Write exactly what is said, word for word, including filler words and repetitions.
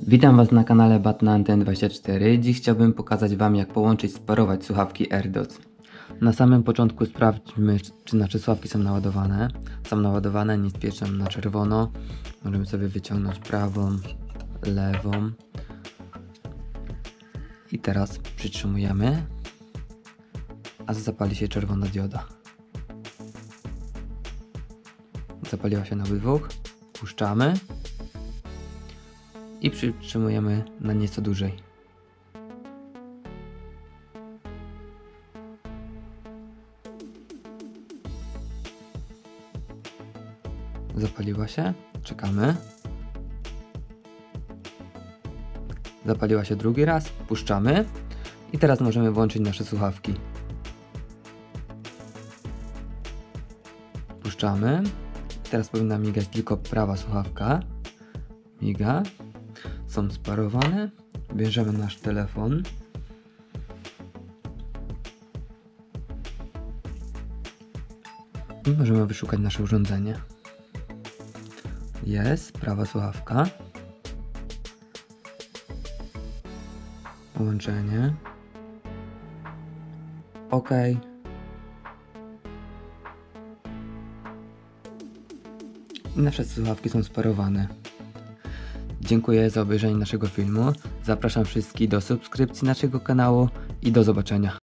Witam Was na kanale Batna dwadzieścia cztery. Dziś chciałbym pokazać Wam, jak połączyć, sparować słuchawki AirDots. Na samym początku sprawdźmy, czy nasze słuchawki są naładowane. Są naładowane, nie świecą na czerwono. Możemy sobie wyciągnąć prawą, lewą. I teraz przytrzymujemy, a zapali się czerwona dioda. Zapaliła się na obydwu. Puszczamy i przytrzymujemy na nieco dłużej. Zapaliła się, czekamy. Zapaliła się drugi raz, puszczamy i teraz możemy włączyć nasze słuchawki. Puszczamy. Teraz powinna migać tylko prawa słuchawka. Miga. Są sparowane. Bierzemy nasz telefon. I możemy wyszukać nasze urządzenie. Jest prawa słuchawka. Połączenie. OK. I nasze słuchawki są sparowane. Dziękuję za obejrzenie naszego filmu. Zapraszam wszystkich do subskrypcji naszego kanału i do zobaczenia.